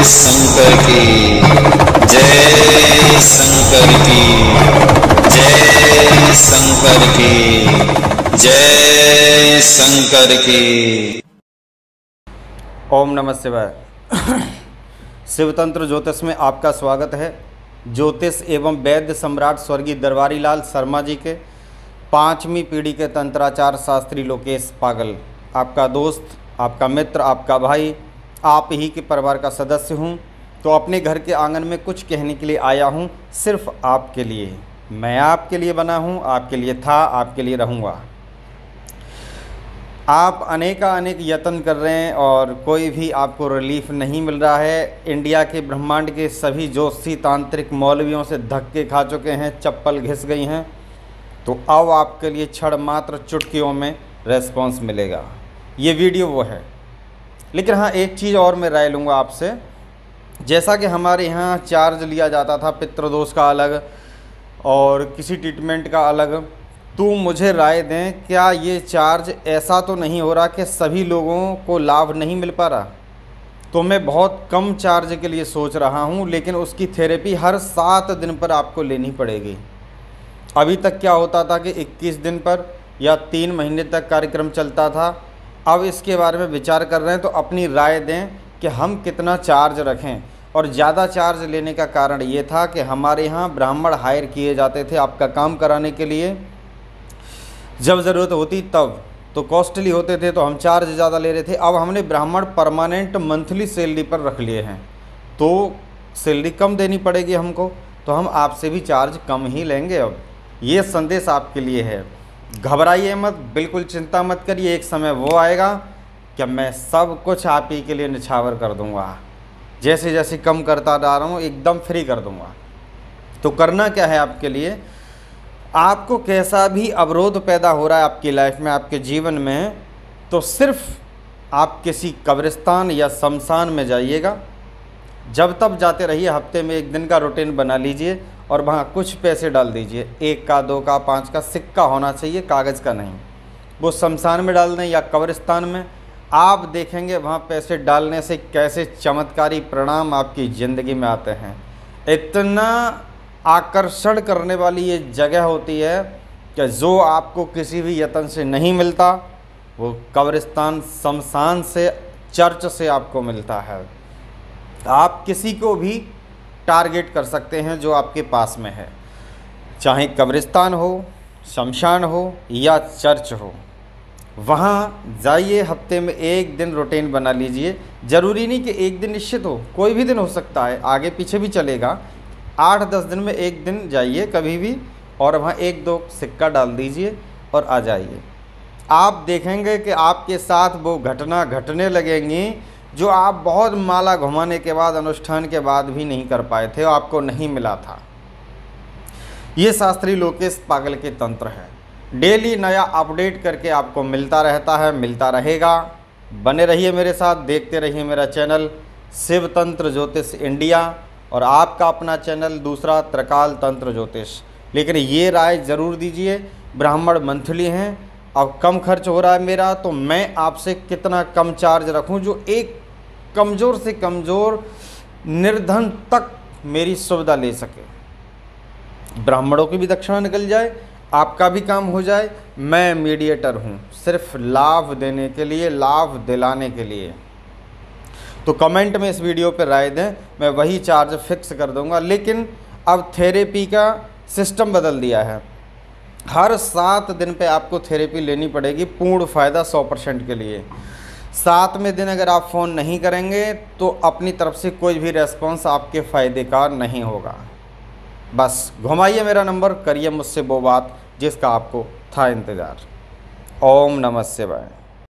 शंकर की जय, शंकर की जय, शंकर की जय, शंकर की। ओम नमः शिवाय। शिवतंत्र ज्योतिष में आपका स्वागत है। ज्योतिष एवं वैद्य सम्राट स्वर्गीय दरबारी लाल शर्मा जी के 5वीं पीढ़ी के तंत्राचार्य शास्त्री लोकेश पागल आपका दोस्त, आपका मित्र, आपका भाई, आप ही के परिवार का सदस्य हूँ। तो अपने घर के आंगन में कुछ कहने के लिए आया हूँ, सिर्फ आपके लिए। मैं आपके लिए बना हूँ, आपके लिए था, आपके लिए रहूँगा। आप अनेक यत्न कर रहे हैं और कोई भी आपको रिलीफ नहीं मिल रहा है। इंडिया के ब्रह्मांड के सभी ज्योतिषी तांत्रिक मौलवियों से धक्के खा चुके हैं, चप्पल घिस गई हैं। तो अब आपके लिए क्षण मात्र चुटकियों में रेस्पॉन्स मिलेगा। ये वीडियो वो है। लेकिन हाँ, एक चीज़ और मैं राय लूँगा आपसे। जैसा कि हमारे यहाँ चार्ज लिया जाता था पितृदोष का अलग और किसी ट्रीटमेंट का अलग, तो मुझे राय दें, क्या ये चार्ज ऐसा तो नहीं हो रहा कि सभी लोगों को लाभ नहीं मिल पा रहा? तो मैं बहुत कम चार्ज के लिए सोच रहा हूँ, लेकिन उसकी थेरेपी हर 7 दिन पर आपको लेनी पड़ेगी। अभी तक क्या होता था कि 21 दिन पर या 3 महीने तक कार्यक्रम चलता था। अब इसके बारे में विचार कर रहे हैं, तो अपनी राय दें कि हम कितना चार्ज रखें। और ज़्यादा चार्ज लेने का कारण ये था कि हमारे यहाँ ब्राह्मण हायर किए जाते थे आपका काम कराने के लिए, जब ज़रूरत होती तब। तो कॉस्टली होते थे तो हम चार्ज ज़्यादा ले रहे थे। अब हमने ब्राह्मण परमानेंट मंथली सैलरी पर रख लिए हैं, तो सैलरी कम देनी पड़ेगी हमको, तो हम आपसे भी चार्ज कम ही लेंगे। अब ये संदेश आपके लिए है। घबराइए मत, बिल्कुल चिंता मत करिए। एक समय वो आएगा कि मैं सब कुछ आप ही के लिए निछावर कर दूंगा। जैसे जैसे कम करता जा रहा हूँ, एकदम फ्री कर दूंगा। तो करना क्या है आपके लिए? आपको कैसा भी अवरोध पैदा हो रहा है आपकी लाइफ में, आपके जीवन में, तो सिर्फ आप किसी कब्रिस्तान या शमशान में जाइएगा। जब तब जाते रहिए, हफ्ते में 1 दिन का रूटीन बना लीजिए और वहाँ कुछ पैसे डाल दीजिए। 1 का, 2 का, 5 का सिक्का होना चाहिए, कागज़ का नहीं। वो शमशान में डाल दें या कब्रिस्तान में। आप देखेंगे वहाँ पैसे डालने से कैसे चमत्कारी परिणाम आपकी ज़िंदगी में आते हैं। इतना आकर्षण करने वाली ये जगह होती है कि जो आपको किसी भी यत्न से नहीं मिलता, वो कब्रिस्तान, शमशान से, चर्च से आपको मिलता है। आप किसी को भी टारगेट कर सकते हैं जो आपके पास में है, चाहे कब्रिस्तान हो, शमशान हो या चर्च हो। वहाँ जाइए, हफ्ते में 1 दिन रूटीन बना लीजिए। ज़रूरी नहीं कि 1 दिन निश्चित हो, कोई भी दिन हो सकता है, आगे पीछे भी चलेगा। 8-10 दिन में 1 दिन जाइए कभी भी, और वहाँ 1-2 सिक्का डाल दीजिए और आ जाइए। आप देखेंगे कि आपके साथ वो घटना घटने लगेंगी जो आप बहुत माला घुमाने के बाद, अनुष्ठान के बाद भी नहीं कर पाए थे, आपको नहीं मिला था। ये शास्त्री लोकेश पागल के तंत्र है। डेली नया अपडेट करके आपको मिलता रहता है, मिलता रहेगा। बने रहिए मेरे साथ, देखते रहिए मेरा चैनल शिव तंत्र ज्योतिष इंडिया और आपका अपना चैनल दूसरा त्रिकाल तंत्र ज्योतिष। लेकिन ये राय ज़रूर दीजिए, ब्राह्मण मंथली हैं, अब कम खर्च हो रहा है मेरा, तो मैं आपसे कितना कम चार्ज रखूं जो एक कमज़ोर से कमज़ोर निर्धन तक मेरी सुविधा ले सके। ब्राह्मणों की भी दक्षिणा निकल जाए, आपका भी काम हो जाए। मैं मीडिएटर हूँ, सिर्फ लाभ देने के लिए, लाभ दिलाने के लिए। तो कमेंट में इस वीडियो पर राय दें, मैं वही चार्ज फिक्स कर दूंगा। लेकिन अब थेरेपी का सिस्टम बदल दिया है। हर 7 दिन पे आपको थेरेपी लेनी पड़ेगी, पूर्ण फ़ायदा 100% के लिए। 7वें दिन अगर आप फ़ोन नहीं करेंगे तो अपनी तरफ से कोई भी रेस्पॉन्स आपके फ़ायदे का नहीं होगा। बस घुमाइए मेरा नंबर, करिए मुझसे वो बात जिसका आपको था इंतज़ार। ओम नमः शिवाय।